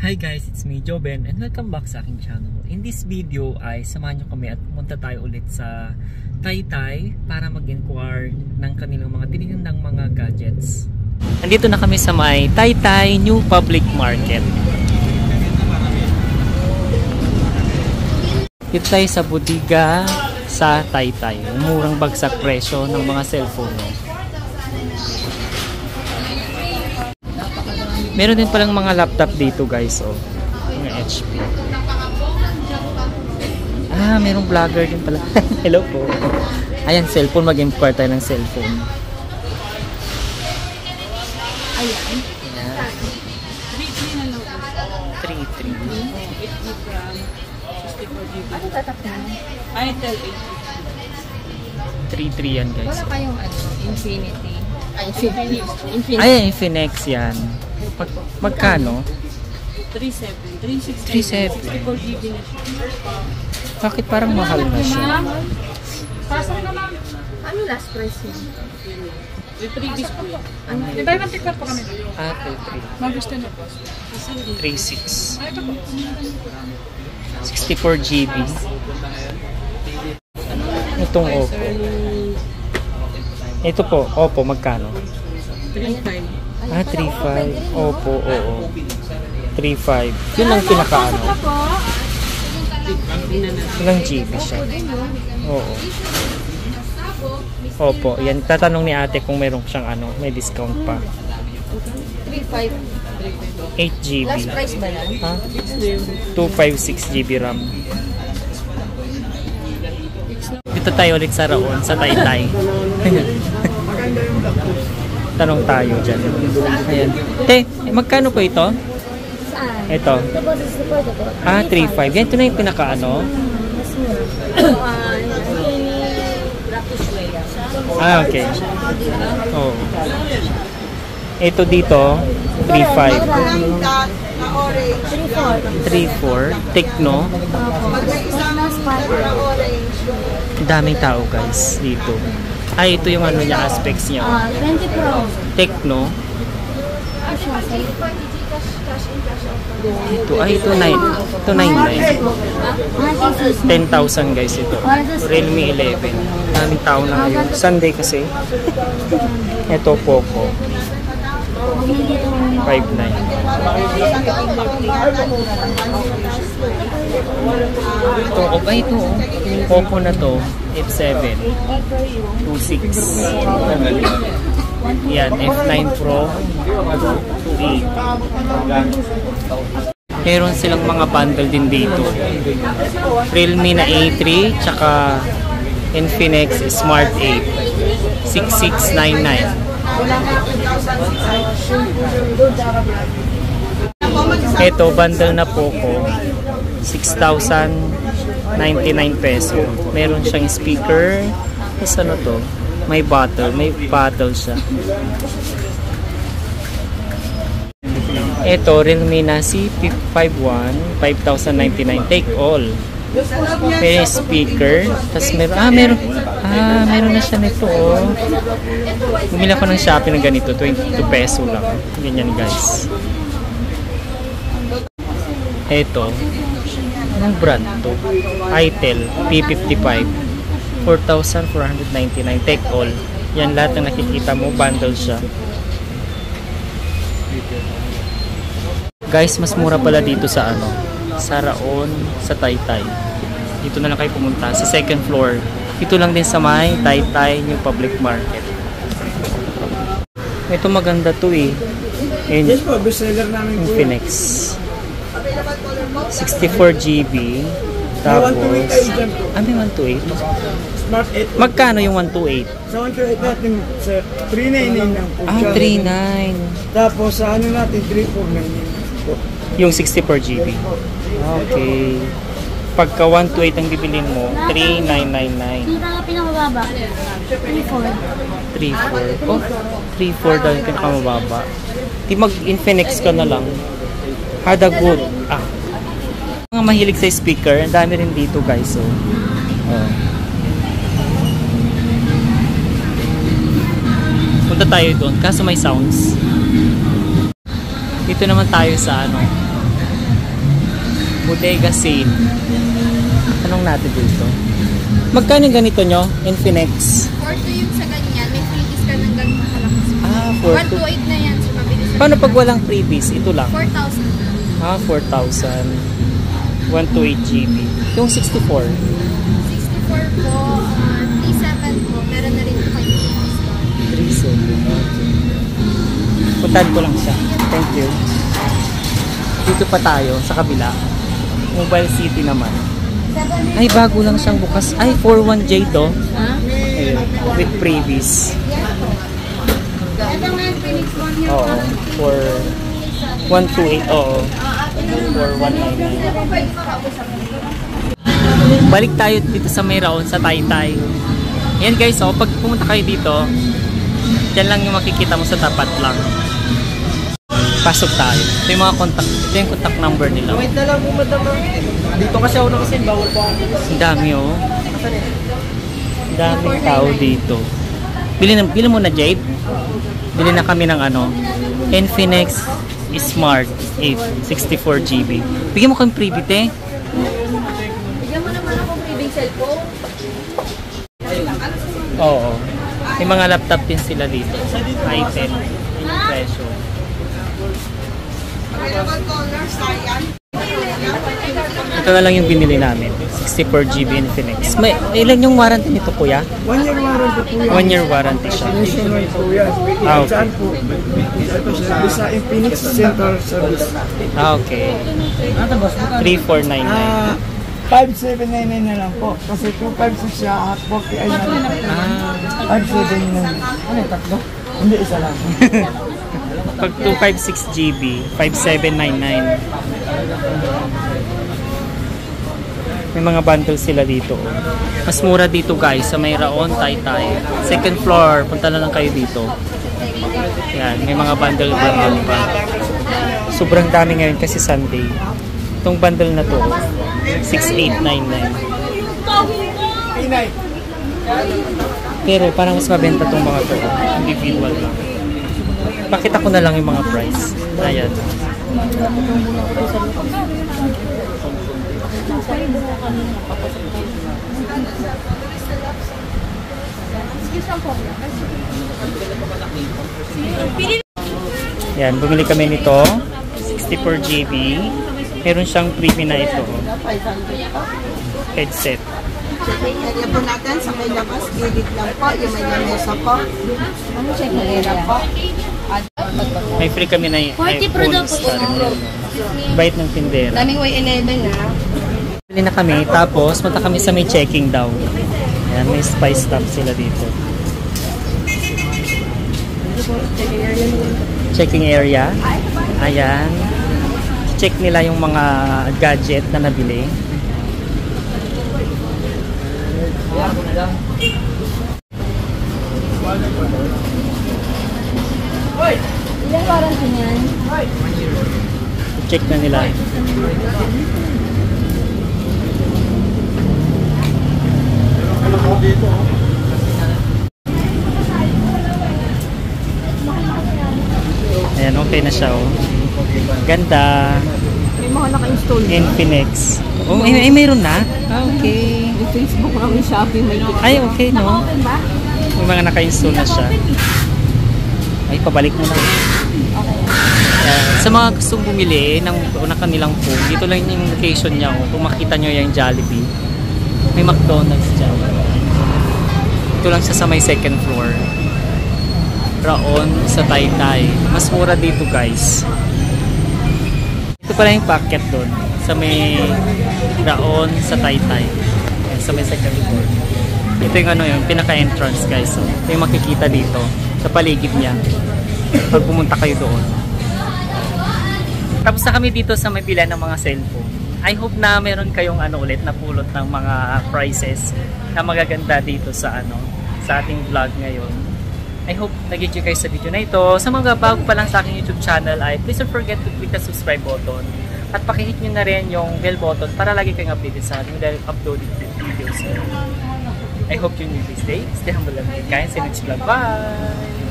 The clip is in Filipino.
Hi guys, it's me Joben and welcome back sa aking channel. In this video ay samahan nyo kami at pumunta tayo ulit sa Taytay para mag-inquire ng kanilang mga tinitindang mga gadgets. Nandito na kami sa may Taytay New Public Market. Dito tayo sa bodega sa Taytay. Murang bagsak presyo ng mga cellphone. Meron din palang mga laptop dito guys, oh. Mga HP. Ah, merong vlogger din pala. Hello po. Ayan, cellphone. Mag-inquire tayo ng cellphone. Ayan. 3.3. Ano tatakpan? Ay, tell 3.3 yan guys. Wala kayong Infinity. Ay, Infinity. Ay, Infinix yan. Magkano? 3.7. 3.7. 64GB na siya. Bakit parang mahal na siya? Pasok na ma'am. Ano last price yun? May previous po yun. Ano? May buy one take one po kami. Ah, 3.3. Magusto niyo po. 3.6. Ay, ito po. 64 GB. Itong Oppo. Ito po, Oppo, magkano? 3.5. Ah, 3.5. Oppo, oo. 3.5. Yun ang pinakaano. Ilang GB siya? Oo. Oppo. Yan, tatanong ni ate kung meron siyang ano, may discount pa. 3.5. 8 GB. Last price ba yan? Ha? 256 GB RAM. Dito tayo ulit sa Raon, sa Taytay. Tanong tayo dyan. Ayan. Te, magkano po ito? Saan? Ito. Ito po, ito po. Ah, 3.5. Yan, ito na yung pinakaano. Mas mura. Ah, okay. Oh. Ito dito, 3.5. 3.4. Tecno. Daming tao guys dito. Ay, ito yung ano niya, aspects niya. 20 Pro. Tecno. Ito, ay, ito 9. Ito 9.9. 10,000 guys ito. Realme 11. Daming tao na ngayon. Sunday kasi. Ito, Poco. 5.9. Ito, okay ito. Poco na to. F7. 2.6. Yan, F9 Pro. 2.8. Meron silang mga bundle din dito. Realme na A3, tsaka Infinix Smart 8. 6699. Ito, bundle na Poco. 6,099 peso. Meron siyang speaker. Tapos ano to? May bottle siya. Ito, Realme na C51, 5,099. Take all. May speaker. Tapos meron na siya nito, oh. Bumili ako ng Shopee ng ganito, 22 peso lang. Ganyan guys. Ito, anong brand to? Itel P55, 4,499. Take all. Yan, lahat ng nakikita mo, bundle siya. Guys, mas mura pala dito sa ano, sa Raon, sa Taytay. Dito na lang kayo pumunta sa second floor. Dito lang din sa may Taytay New Public Market. Ito maganda to eh. Infinix. 64 GB. Tapos, may 128. Smart 8. Magkano yung 128? Sa 128 natin, sa 399 lang po. Ah, 39. Tapos sa ano natin, 349 lang po. Yung 64 GB. Okay. Pagka 128 ang bibilin mo, 3999. Kita nga pinakamababa. 3.4. 3.4. Oh, 3.4 daw yung pinakamababa. Di mag-Infinix ka na lang. Had a good. Ah. Mga mahilig sa speaker, ang dami rin dito guys. So, punta tayo doon, kaso may sounds. Dito naman tayo sa ano, Bodega sale. Anong natin dito? Magkano yung ganito nyo? Infinix? 4-2 yung sa ganyan. May freebies ka ng ganito kalakas. Ah, 128 na yan. So, mabilis na. Paano pag walang freebies? Ito lang. 4,000. Ah, 4,000. 128 GB. Yung 64. 64 po. 37 po. Meron na rin po kayo freebies doon. 37. Puntahan ko lang siya. Thank you. Dito pa tayo sa kabila. Mobile City naman. Ay, bago lang siyang bukas. Ay, 41J to. Ha? Ayun, with freebies. Ito nga, Phoenix 1 year. Oo, for 128. Oo, for 199. Balik tayo dito sa Mayraon, sa Taytay. Ayan guys, oh, pag pumunta kayo dito, dyan lang yung makikita mo sa tapat lang. Pasok tayo. Ito yung mga contact, ito yung contact number nila. Wait na lang po, madam. Dito kasi ako nakasin, bawal po ako. Ang dami oh. Ang daming tao dito. Bili mo na Jade. Bili na kami ng ano, Infinix Smart 8 64GB. Bigyan mo kami freebie te. Bigyan mo naman akong freebie cellphone. Oo. May mga laptop din sila dito. iPad. Yung presyo. Ito na lang yung binili namin. 64GB Infinix. May ilan yung warranty nito kuya? 1 year warranty po yan. 1 year warranty siya. Nationwide po yan. Ah, okay. Saan po? Ito siya. Sa Infinix Central Service. Ah, okay. 3499. 5799 na lang po. Kasi 256 siya at 40 ay na lang. Ah, 5799. Ano yung tatlo? Hindi, isa lang. pag 256GB, 5799. May mga bundle sila dito. Mas mura dito guys sa Mayraon, Taytay. Second floor, punta na lang kayo dito. Yan, may mga bundle pa. Sobrang dami ngayon kasi Sunday. Itong bundle na to, 6899. Pero parang mas mabenta tong mga to. Individual lang. Pakita ko na lang yung mga price. Ayan. Yan, bumili kami nito. 64GB. Meron siyang freebie na ito. Headset. Checking area po natin sa may labas, gilid lang po, yung may lamesa po. Ano checking area po? May free kami na iPhone Star. Bait ng tindera. Daming Y11 na. Bili na kami, tapos punta kami sa may checking daw. Ayan, may spice stop sila dito. Checking area. Ayan. Check nila yung mga gadget na nabili. Ilang warranty niyan? Check na nila. Ayan, okay na siya oh. Ganda. May mga naka-install. Infinix. Oh, ay mayroon na? Ah, okay. May Facebook lang, may Shopee, may TikTok. Ay, okay, no? May mga naka-install na siya. Ay, pabalik mo na. Sa mga gustong bumili ng kanilang phone, dito lang yung location niya. Oh. Kung makita nyo yung Jollibee, may McDonald's dyan. Ito lang siya sa may second floor. Raon sa Taytay. Mas mura dito, guys. Ito pala yung packet doon. Sa may Raon sa Taytay. Sa may second floor. Ito yung ano yung pinaka-entrance, guys. So, ito yung makikita dito. Sa paligid niya. Pag pumunta kayo doon. Tapos na kami dito sa may pila ng mga cellphone. I hope na meron kayong ano ulit na pulot ng mga prices na magaganda dito sa ano sa ating vlog ngayon. I hope nag-enjoy kayo sa video na ito. Sa mga bago pa lang sa aking YouTube channel ay please don't forget to click the subscribe button at pakihit nyo na rin yung bell button para lagi kayong updated sa ating uploaded videos. I hope you enjoy this day. Stay humble and be kind. See you next vlog. Bye!